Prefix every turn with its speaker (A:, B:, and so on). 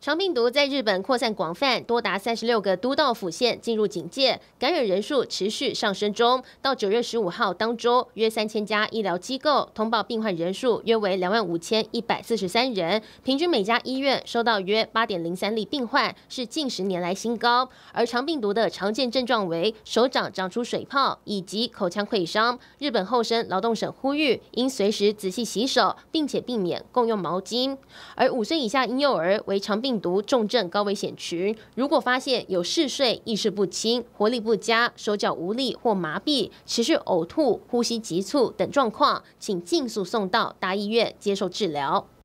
A: 长病毒在日本扩散广泛，多达36个都道府县进入警戒，感染人数持续上升中。到9月15号当周，约3000家医疗机构通报病患人数约为25143人，平均每家医院收到约8.03例病患，是近10年来新高。而长病毒的常见症状为手掌长出水泡以及口腔溃伤。日本厚生劳动省呼吁，应随时仔细洗手，并且避免共用毛巾。而5岁以下婴幼儿为长病毒重症高危险群，如果发现有嗜睡、意识不清、活力不佳、手脚无力或麻痹、持续呕吐、呼吸急促等状况，请尽速送到大医院接受治疗。